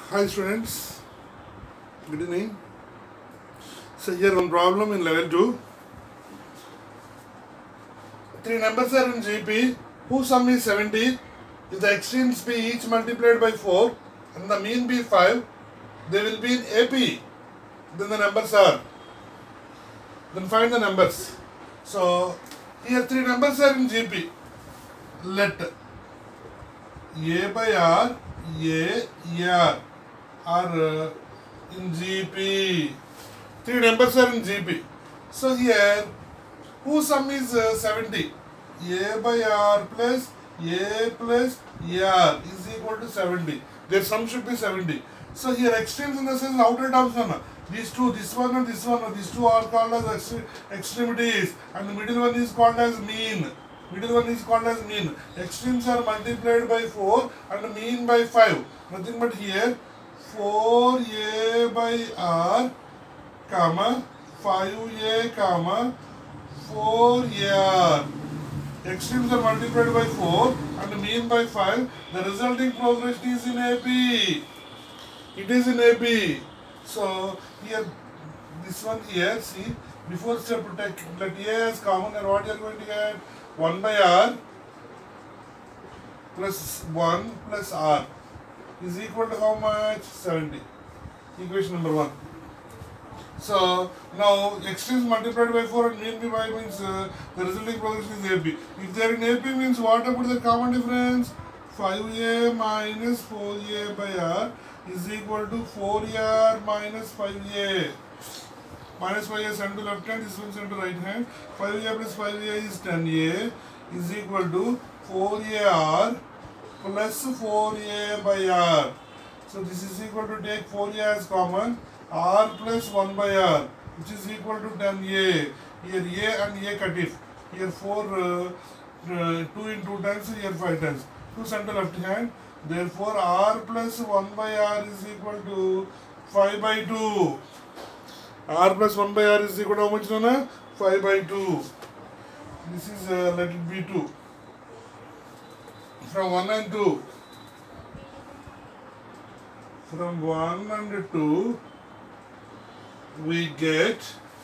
Hi students, good evening. So here one problem in level 2. Three numbers are in GP whose sum is 70. If the extremes be each multiplied by 4 and the mean be 5, they will be in AP. Then the numbers are. Then find the numbers. So here three numbers are in GP. Let A by R, A are in GP. Three numbers are in GP. So here, whose sum is 70? A by R plus A plus AR is equal to 70. Their sum should be 70. So here extremes in the sense outer terms. These two, this one and this one, these two are called as extremities, and the middle one is called as mean. Extremes are multiplied by 4 and mean by 5. Nothing but here 4A by R, 5A, 4AR. Extremes are multiplied by 4 and mean by 5. The resulting progression is in AP. It is in AP. So here, this one here, see, before step let A as common, and what you are going to get? 1 by R plus 1 plus R is equal to how much? 70. Equation number 1. So now extremes multiplied by 4 and mean by means the resulting progression is AP. If they are in AP means what about the common difference? 5A minus 4A by R is equal to 4AR minus 5A. Minus 5A sent to left hand, this one sent to right hand. 5A plus 5A is 10A is equal to 4AR plus 4A by R. So this is equal to take 4A as common, R plus 1 by R, which is equal to 10A. Here A and A cut if. Here 4, 2 in 2 times, here 5 times. 2 sent to left hand. Therefore R plus 1 by R is equal to 5 by 2. R plus 1 by R is equal to how much, Nana? 5 by 2. This is, let it be 2. From 1 and 2. From 1 and 2, we get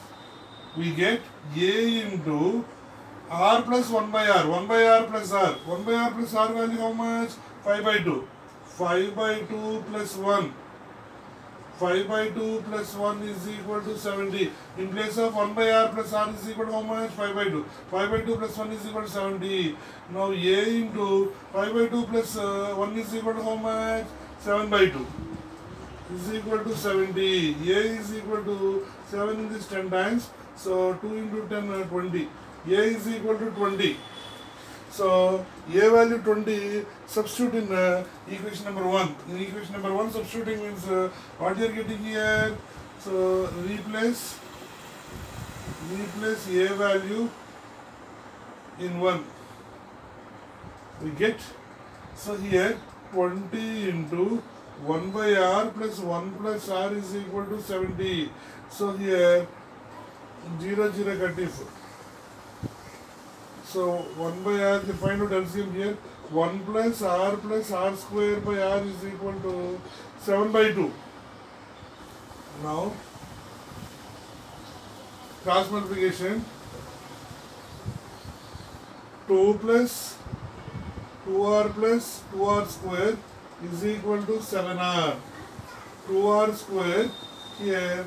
A into R plus 1 by R. 1 by R plus R. 1 by R plus R value how much? 5 by 2. 5 by 2 plus 1. 5 by 2 plus 1 is equal to 70. In place of 1 by R plus R is equal to how much? 5 by 2. 5 by 2 plus 1 is equal to 70. Now A into 5 by 2 plus 1 is equal to how much? 7 by 2 is equal to 70. A is equal to 7 in this 10 times. So 2 into 10, 20. A is equal to 20. So A value 20, substitute in equation number 1. In equation number 1, substituting means what you are getting here. So replace A value in 1. We get, so here 20 into 1 by R plus 1 plus R is equal to 70. So here 0 cut if. So 1 by R, you find out LCM here. 1 plus R square by R is equal to 7 by 2. Now cross multiplication. 2 plus 2R plus 2R square is equal to 7R. 2R square here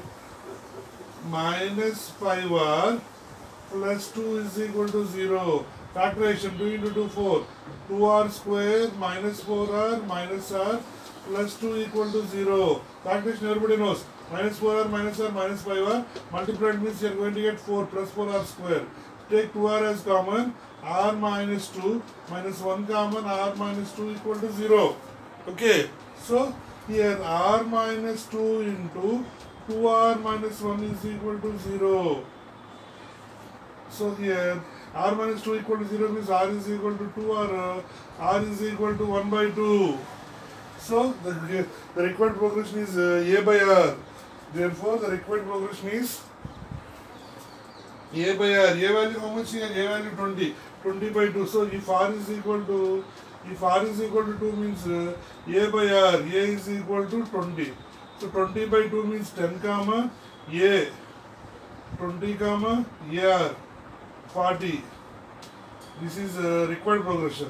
minus 5R plus 2 is equal to 0. Factorization 2 into 2, 4. 2R square minus 4R minus R plus 2 equal to 0. Factorization everybody knows. Minus 4R minus R minus 5R. Multiplied means you are going to get 4 plus 4R square. Take 2R as common. R minus 2 minus 1 common. R minus 2 equal to 0. Okay. So here R minus 2 into 2R minus 1 is equal to 0. So here R minus 2 equal to 0 means R is equal to 2 or R is equal to 1 by 2. So the required progression is A by R. Therefore the required progression is A by R. A value how much here? A value 20. 20 by 2. So if R is equal to If R is equal to 2 means A by R, A is equal to 20. So 20 by 2 means 10 comma A, 20 comma AR, 40. This is required progression.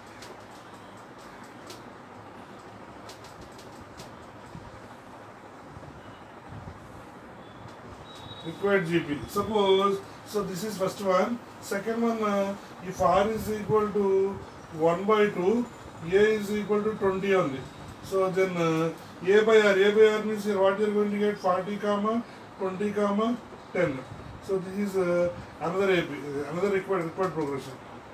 Required GP. Suppose, so this is first one. Second one, if R is equal to 1 by 2, A is equal to 20 only. So then A by R means here what you are going to get 40 comma 20 comma 10. So this is another AP, another required progression.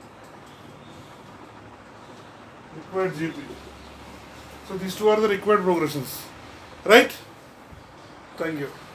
Required GP. So these two are the required progressions. Right? Thank you.